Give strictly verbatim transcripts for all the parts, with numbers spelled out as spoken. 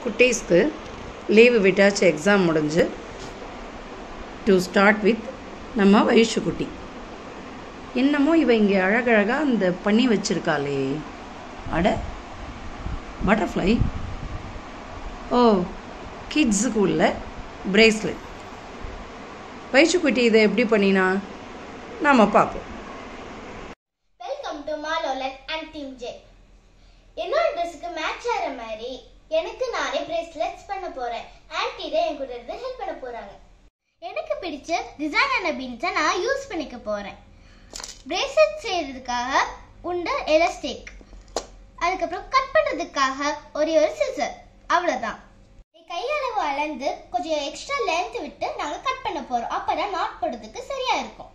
குட்டீஸ்க்கு leave விட்டாச்சு, exam முடிஞ்சு. To start with நம்ம வயசு குட்டி. என்னமோ இவ இங்கே அழகழகாக அந்த பண்ணி வச்சுருக்காளே, அட பட்டர்ஃப்ளை. ஓ, கிட்ஸுக்கு உள்ள பிரேஸ்லெட். வயசு குட்டி இதை எப்படி பண்ணினா நாம் பார்ப்போம். Welcome to Malolan and team J. என்னோட ட்ரெஸ்ஸுக்கு மேட்ச் ஆகிற மாதிரி எனக்கு நானே பிரேஸ்லெட்ஸ் பண்ண போகிறேன். ஆன்டி தான் என் கூட இருந்து ஹெல்ப் பண்ண போகிறாங்க. எனக்கு பிடிச்ச டிசைனான பீன்ஸை நான் யூஸ் பண்ணிக்க போகிறேன். பிரேஸ்லெட் செய்கிறதுக்காக உண்ட எலாஸ்டிக், அதுக்கப்புறம் கட் பண்ணுறதுக்காக ஒரே ஒரு சிசர், அவ்வளோதான். கையளவு அளந்து கொஞ்சம் எக்ஸ்ட்ரா லென்த் விட்டு நாங்கள் கட் பண்ண போகிறோம். அப்போ தான் நாட் போடுறதுக்கு சரியாக இருக்கும்.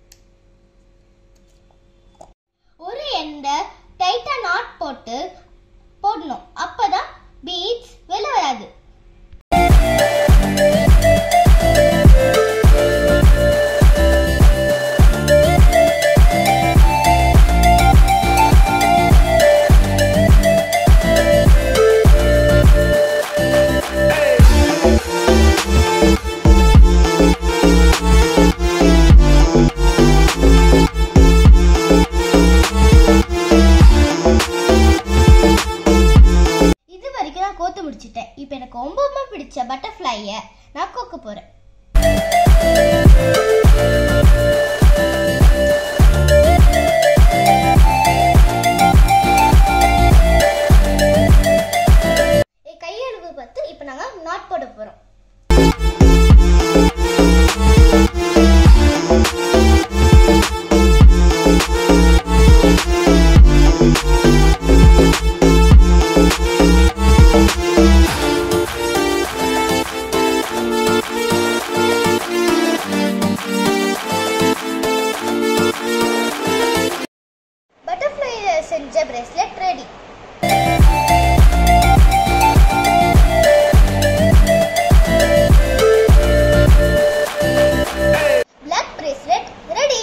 ஒரு எண்டை டைட்டாக நாட் போட்டு போடணும், அப்போ தான் பீட்ஸ் வெளில வராது. கோத்து முடிச்சிட்டேன். இப்போ எனக்கு ரொம்ப பிடிச்ச பட்டர்ஃப்ளையை நான் கோக்க போறேன். என் கையளவு பார்த்து இப்போ நாங்க நாட் போட போறோம். செஞ்ச bracelet ready. Black bracelet ready.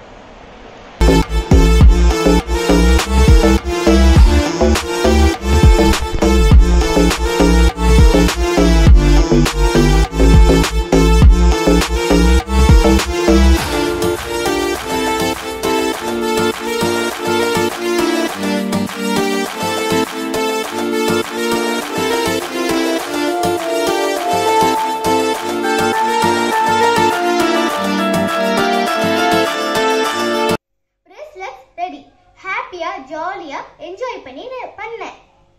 ஹாப்பியா ஜாலியா என்ஜாய் பண்ணி பண்ணேன்.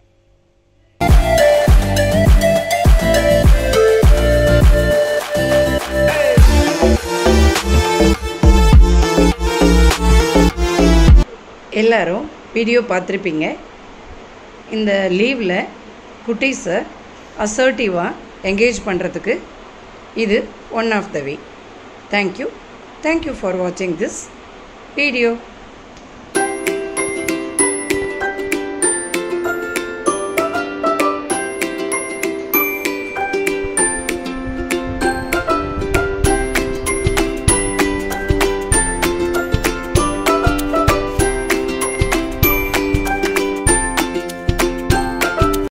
எல்லாரும் வீடியோ பார்த்துருப்பீங்க. இந்த லீவில் குட்டீஸை அசர்ட்டிவாக என்கேஜ் பண்ணுறதுக்கு இது one of the way. Thank you thank you for வாட்சிங் திஸ் வீடியோ.